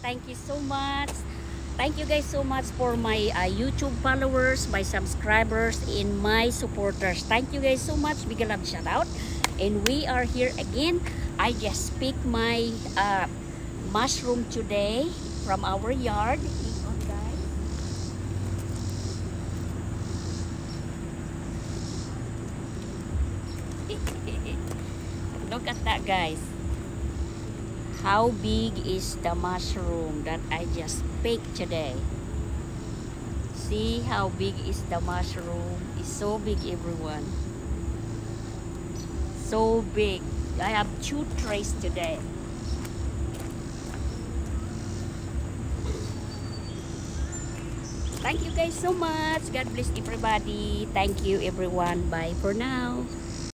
Thank you so much. Thank you guys so much for my YouTube followers, my subscribers, and my supporters. Thank you guys so much. Big love shout out. And we are here again. I just picked my mushroom today from our yard. Hang on, guys. Look at that, guys. How big is the mushroom that I just picked today? See how big is the mushroom? It's so big, everyone. So big. I have 2 trays today. Thank you guys so much. God bless everybody. Thank you everyone. Bye for now.